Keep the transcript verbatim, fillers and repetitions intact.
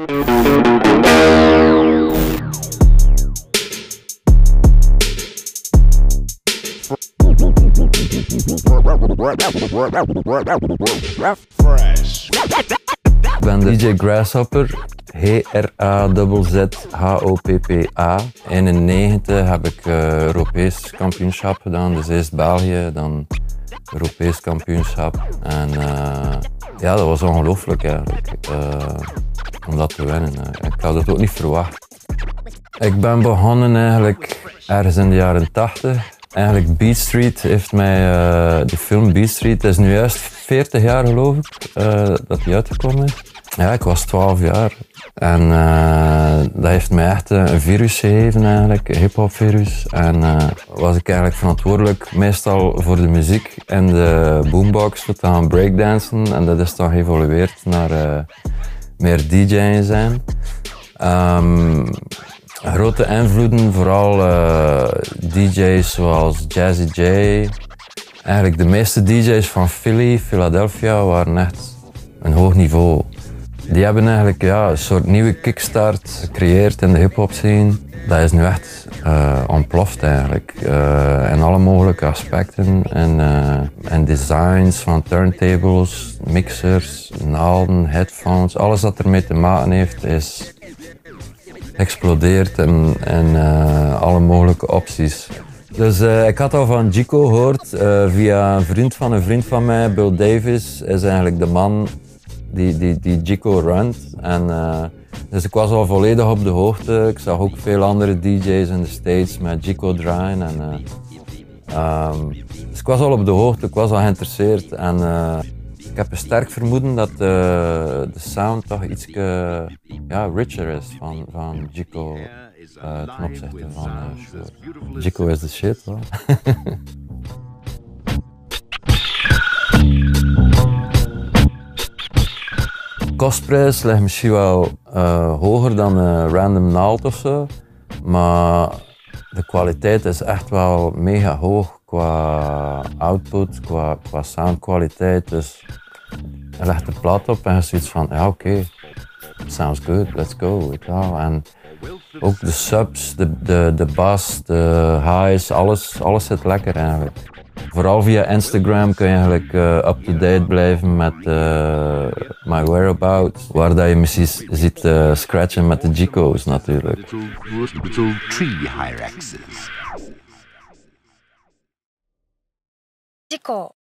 Ik ben de D J Grasshopper, G R A Z Z H O P P A. In eenennegentig heb ik uh, Europees kampioenschap gedaan, dus eerst België, dan Europees kampioenschap. En uh, ja, dat was ongelooflijk eigenlijk, uh, om dat te winnen. Ik had het ook niet verwacht. Ik ben begonnen eigenlijk ergens in de jaren tachtig. Eigenlijk Beat Street heeft mij, uh, de film Beat Street, het is nu juist veertig jaar geloof ik, uh, dat die uitgekomen is. Ja, ik was twaalf jaar en uh, dat heeft mij echt een virus gegeven eigenlijk, een hip-hop virus. En uh, was ik eigenlijk verantwoordelijk meestal voor de muziek en de boombox te gaan breakdansen. En dat is dan geëvolueerd naar uh, meer D J'en zijn. Um, Grote invloeden, vooral uh, D J's zoals Jazzy J. Eigenlijk de meeste D J's van Philly, Philadelphia, waren echt een hoog niveau. Die hebben eigenlijk ja, een soort nieuwe kickstart gecreëerd in de hip-hop scene. Dat is nu echt uh, ontploft eigenlijk. Uh, in alle mogelijke aspecten. En, uh, en designs van turntables, mixers, naalden, headphones. Alles wat ermee te maken heeft is explodeert en, en uh, alle mogelijke opties. Dus uh, ik had al van Gico gehoord uh, via een vriend van een vriend van mij, Bill Davis, is eigenlijk de man die, die, die Gico runt. En, uh, dus ik was al volledig op de hoogte. Ik zag ook veel andere D J's in de States met Gico draaien. En, uh, um, dus ik was al op de hoogte, ik was al geïnteresseerd. En, uh, ik heb een sterk vermoeden dat uh, de sound toch iets ja, richer is van, van Gico uh, ten opzichte van uh, Shure. Gico is de shit hoor. Kostprijs ligt misschien wel uh, hoger dan een random naald of zo, maar de kwaliteit is echt wel mega hoog qua output, qua, qua soundkwaliteit. Dus je legt de plaat op en je zoiets van, ja oké, okay, sounds good, let's go. Weet je wel. En ook de subs, de, de, de bass, de highs, alles, alles zit lekker eigenlijk. Vooral via Instagram kun je eigenlijk uh, up-to-date blijven met uh, my whereabouts, waar dat je misschien ziet uh, scratchen met de Gico's natuurlijk. Gico.